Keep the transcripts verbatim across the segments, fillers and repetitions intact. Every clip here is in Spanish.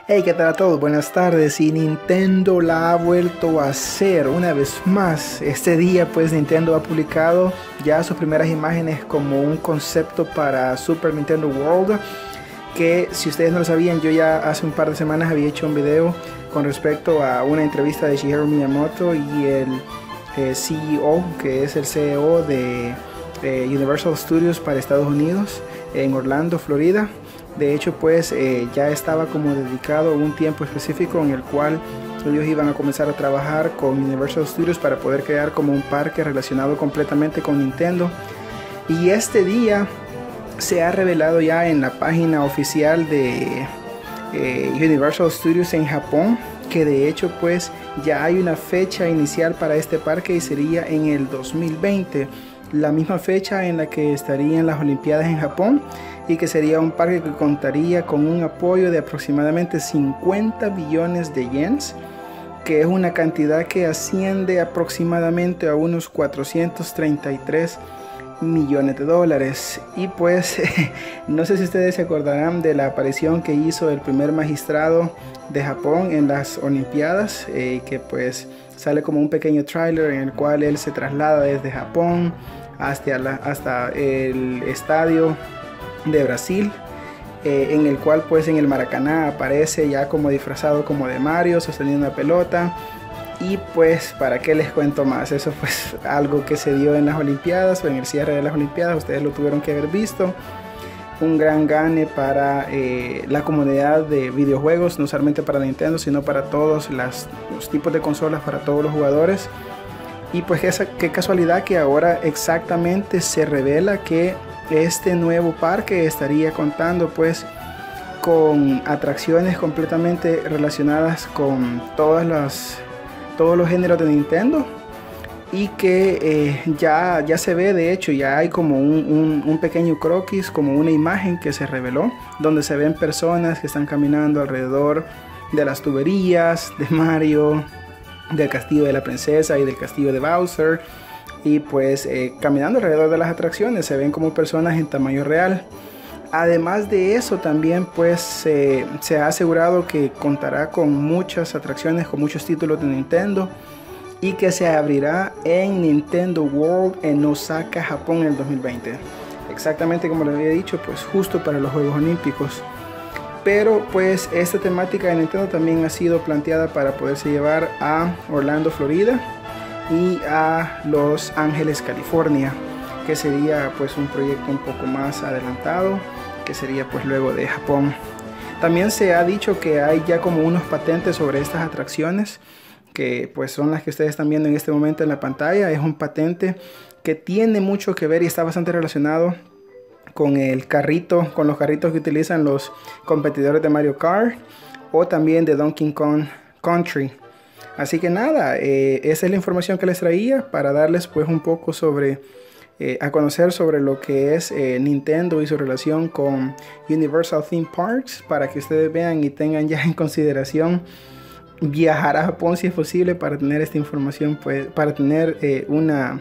Hey, ¿qué tal a todos? Buenas tardes. Y Nintendo la ha vuelto a hacer una vez más. Este día pues Nintendo ha publicado ya sus primeras imágenes como un concepto para Super Nintendo World, que si ustedes no lo sabían, yo ya hace un par de semanas había hecho un video con respecto a una entrevista de Shigeru Miyamoto y el eh, C E O, que es el C E O de eh, Universal Studios para Estados Unidos, en Orlando, Florida. De hecho pues eh, ya estaba como dedicado un tiempo específico en el cual ellos iban a comenzar a trabajar con Universal Studios para poder crear como un parque relacionado completamente con Nintendo. Y este día se ha revelado ya en la página oficial de eh, Universal Studios en Japón, que de hecho pues ya hay una fecha inicial para este parque y sería en el dos mil veinte, la misma fecha en la que estarían las Olimpiadas en Japón, y que sería un parque que contaría con un apoyo de aproximadamente cincuenta billones de yens, que es una cantidad que asciende aproximadamente a unos cuatrocientos treinta y tres millones de dólares. Y pues no sé si ustedes se acordarán de la aparición que hizo el primer magistrado de Japón en las Olimpiadas, eh, que pues sale como un pequeño tráiler en el cual él se traslada desde Japón hasta, la, hasta el estadio de Brasil, eh, en el cual pues en el Maracaná aparece ya como disfrazado como de Mario, sosteniendo una pelota. Y pues para qué les cuento más, eso pues algo que se dio en las Olimpiadas o en el cierre de las Olimpiadas, ustedes lo tuvieron que haber visto. Un gran gane para eh, la comunidad de videojuegos, no solamente para Nintendo, sino para todos las, los tipos de consolas, para todos los jugadores. Y pues esa, qué casualidad que ahora exactamente se revela que este nuevo parque estaría contando pues con atracciones completamente relacionadas con todas las, todos los géneros de Nintendo, y que eh, ya, ya se ve, de hecho ya hay como un, un, un pequeño croquis, como una imagen que se reveló, donde se ven personas que están caminando alrededor de las tuberías de Mario, del castillo de la princesa y del castillo de Bowser. Y pues eh, caminando alrededor de las atracciones se ven como personas en tamaño real. Además de eso también pues eh, se ha asegurado que contará con muchas atracciones, con muchos títulos de Nintendo, y que se abrirá en Nintendo World en Osaka, Japón, en el dos mil veinte. Exactamente como les había dicho, pues justo para los Juegos Olímpicos. Pero pues esta temática de Nintendo también ha sido planteada para poderse llevar a Orlando, Florida, y a Los Ángeles, California, que sería pues un proyecto un poco más adelantado, que sería pues luego de Japón. También se ha dicho que hay ya como unos patentes sobre estas atracciones, que pues son las que ustedes están viendo en este momento en la pantalla. Es un patente que tiene mucho que ver y está bastante relacionado con el carrito, con los carritos que utilizan los competidores de Mario Kart o también de Donkey Kong Country. Así que nada, eh, esa es la información que les traía para darles pues un poco sobre, eh, a conocer sobre lo que es eh, Nintendo y su relación con Universal Theme Parks, para que ustedes vean y tengan ya en consideración viajar a Japón si es posible para tener esta información, pues, para tener eh, una,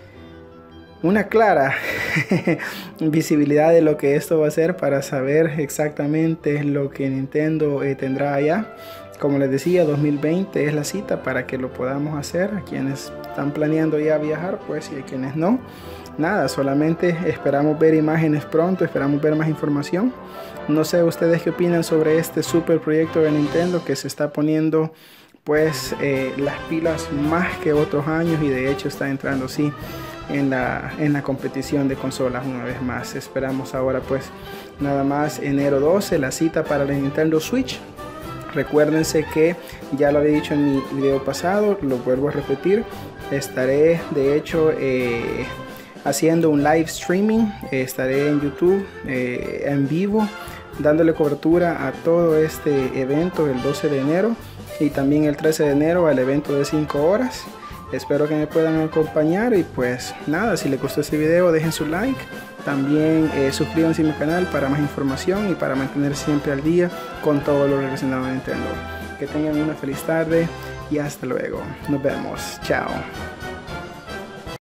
una clara visibilidad de lo que esto va a ser, para saber exactamente lo que Nintendo eh, tendrá allá. Como les decía, dos mil veinte es la cita para que lo podamos hacer. A quienes están planeando ya viajar, pues, y a quienes no, nada, solamente esperamos ver imágenes pronto, esperamos ver más información. No sé ustedes qué opinan sobre este super proyecto de Nintendo, que se está poniendo pues eh, las pilas más que otros años, y de hecho está entrando sí en la, en la competición de consolas una vez más. Esperamos ahora pues nada más enero doce, la cita para la Nintendo Switch. Recuérdense que ya lo había dicho en mi video pasado, lo vuelvo a repetir, estaré de hecho eh, haciendo un live streaming, eh, estaré en YouTube eh, en vivo, dándole cobertura a todo este evento el doce de enero y también el trece de enero al evento de cinco horas. Espero que me puedan acompañar, y pues nada, si les gustó este video dejen su like. También eh, suscríbanse a mi canal para más información y para mantener siempre al día con todo lo relacionado a Nintendo. Que tengan una feliz tarde y hasta luego. Nos vemos. Chao.